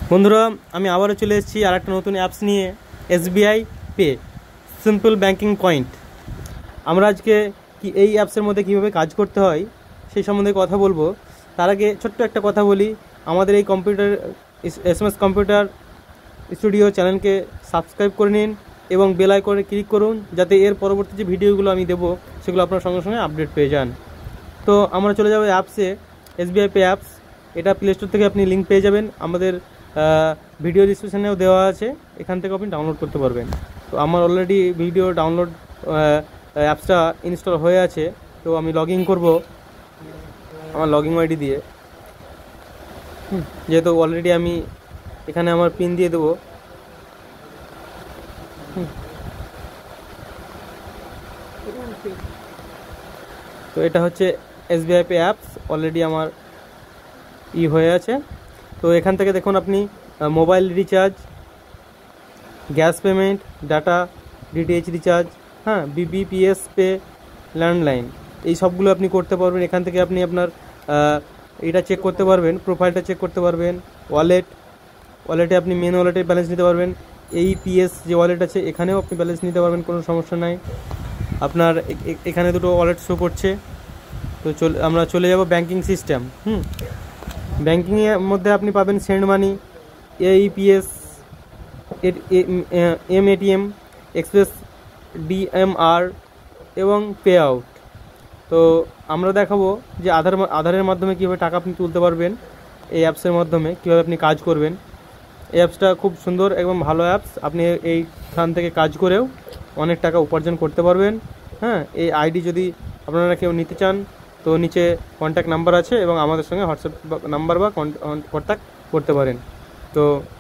বন্ধুরা, আমি আবারও চলে এসেছি আর একটা নতুন অ্যাপস নিয়ে, SBI pay simple banking point. আমরা আজকে এই অ্যাপসের মধ্যে কীভাবে কাজ করতে হয় সেই সম্বন্ধে কথা বলবো। তার আগে ছোট্ট একটা কথা বলি, আমাদের এই কম্পিউটার এসএমএস কম্পিউটার স্টুডিও চ্যানেলকে সাবস্ক্রাইব করে নিন এবং বেল আইকনে ক্লিক করুন, যাতে এর পরবর্তী যে ভিডিওগুলো আমি দেবো সেগুলো আপনার সঙ্গে সঙ্গে আপডেট পেয়ে যান। তো আমরা চলে যাবো অ্যাপসে, এসবিআই পে অ্যাপস। এটা প্লে স্টোর থেকে আপনি লিঙ্ক পেয়ে যাবেন, আমাদের ভিডিও ডিসক্রিপশনেও দেওয়া আছে, এখান থেকে আপনি ডাউনলোড করতে পারবেন। তো আমার অলরেডি ভিডিও ডাউনলোড অ্যাপসটা ইনস্টল হয়ে আছে। তো আমি লগ ইন করবো আমার লগইন আইডি দিয়ে, যেহেতু অলরেডি আমি এখানে আমার পিন দিয়ে দেবো। তো এটা হচ্ছে এসবিআই পে অ্যাপস, অলরেডি আমার হয়ে আছে। তো এখান থেকে দেখুন আপনি mobile recharge, gas payment, data, DTH recharge, BBPS pay, landline, এই সবগুলো আপনি করতে পারবেন। এখান থেকে আপনি আপনার এটা চেক করতে পারবেন, প্রোফাইলটা চেক করতে পারবেন। ওয়ালেটে আপনি মেন ওয়ালেটে ব্যালেন্স নিতে পারবেন। এইপিএস যে ওয়ালেট আছে এখানেও আপনি ব্যালেন্স নিতে পারবেন, কোনো সমস্যা নাই। আপনার এখানে দুটো ওয়ালেট শো করছে। তো আমরা চলে যাব ব্যাংকিং সিস্টেম। ব্যাংকিংয়ের মধ্যে আপনি পাবেন send money, AEPS, mATM, express DMR এবং পে আউট। তো আমরা দেখাবো যে আধারের মাধ্যমে কীভাবে টাকা আপনি তুলতে পারবেন, এই অ্যাপসের মাধ্যমে কীভাবে আপনি কাজ করবেন। এই অ্যাপসটা খুব সুন্দর এবং ভালো অ্যাপস, আপনি এইখান থেকে কাজ করেও অনেক টাকা উপার্জন করতে পারবেন। এই আইডি যদি আপনারা কেউ নিতে চান তো নিচে কন্ট্যাক্ট নাম্বার আছে এবং আমাদের সঙ্গে হোয়াটসঅ্যাপ নাম্বার বা কন্ট্যাক্ট করতে পারেন। তো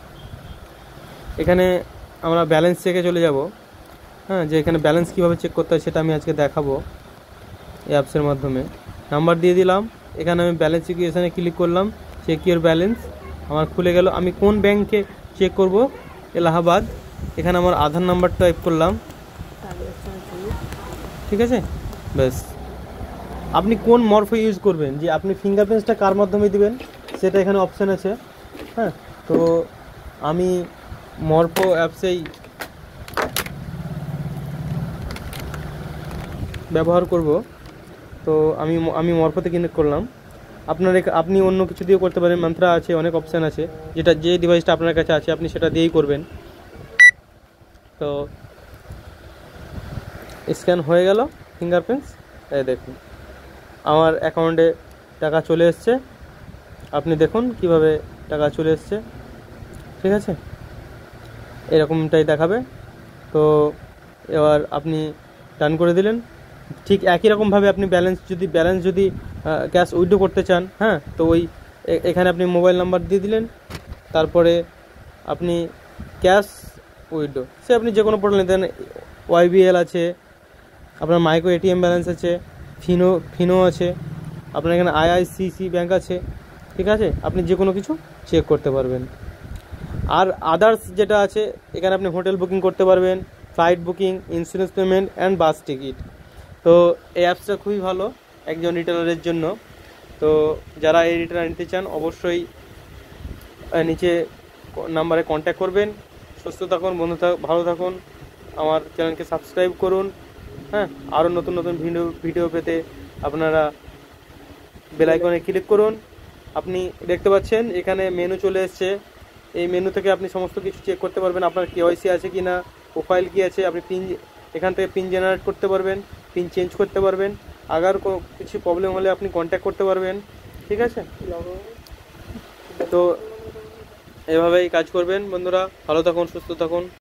এখানে আমরা ব্যালেন্স চেকে চলে যাব। যে এখানে ব্যালেন্স কীভাবে চেক করতে হয় সেটা আমি আজকে দেখাবো এই অ্যাপসের মাধ্যমে। নাম্বার দিয়ে দিলাম, এখানে আমি ব্যালেন্স সিচুয়েশানে ক্লিক করলাম, চেক ইউর ব্যালেন্স আমার খুলে গেল। আমি কোন ব্যাংকে চেক করব, এলাহাবাদ। এখানে আমার আধার নাম্বারটা টাইপ করলাম, ঠিক আছে। ব্যাস, আপনি কোন মরফো ইউজ করবেন, যে আপনি ফিঙ্গারপ্রিন্টসটা কার মাধ্যমে দিবেন সেটা এখানে অপশান আছে। তো আমি মরফো অ্যাপসেই ব্যবহার করব। তো আমি মরফোতে কানেক্ট করলাম। আপনি অন্য কিছু দিয়েও করতে পারেন, মন্ত্রা আছে, অনেক অপশান আছে, যে ডিভাইসটা আপনার কাছে আছে আপনি সেটা দিয়েই করবেন। তো স্ক্যান হয়ে গেল ফিঙ্গারপ্রিন্টস, এই দেখুন আমার অ্যাকাউন্টে টাকা চলে এসছে। আপনি দেখুন কিভাবে টাকা চলে এসছে, ঠিক আছে, এরকমটাই দেখাবে। তো এবার আপনি ডান করে দিলেন। ঠিক একই রকমভাবে আপনি ব্যালেন্স যদি ক্যাশ উইথড্র করতে চান, তো এখানে আপনি মোবাইল নাম্বার দিয়ে দিলেন, তারপরে আপনি ক্যাশ উইথড্র সে আপনি যে কোনো পোর্টাল নিতে দেন। ওয়াইবিএল আছে, আপনার মাইক্রো এটিএম ব্যালেন্স আছে, ফিনো আছে, আপনার এখানে আইআইসিসি ব্যাংক আছে, ঠিক আছে, আপনি যে কোনো কিছু চেক করতে পারবেন। আর আদার্স যেটা আছে, এখানে আপনি হোটেল বুকিং করতে পারবেন, flight booking, insurance payment and bus ticket. তো এই অ্যাপসটা খুবই ভালো একজন রিটেলারের জন্য। তো যারা এই রিটেলার নিতে চান অবশ্যই নিচে নাম্বারে কন্ট্যাক্ট করবেন। সুস্থ থাকুন, ভালো থাকুন, আমার চ্যানেলকে সাবস্ক্রাইব করুন। আরও নতুন নতুন ভিডিও পেতে আপনারা বেল আইকনে ক্লিক করুন। আপনি দেখতে পাচ্ছেন এখানে মেনু চলে এসছে, এই মেনু থেকে আপনি সমস্ত কিছু চেক করতে পারবেন, আপনার কেওয়াইসি আছে কি না, প্রোফাইল কী আছে, আপনি এখান থেকে পিন জেনারেট করতে পারবেন, পিন চেঞ্জ করতে পারবেন, আগার কিছু প্রবলেম হলে আপনি কন্ট্যাক্ট করতে পারবেন, ঠিক আছে। তো এভাবেই কাজ করবেন বন্ধুরা, ভালো থাকুন, সুস্থ থাকুন।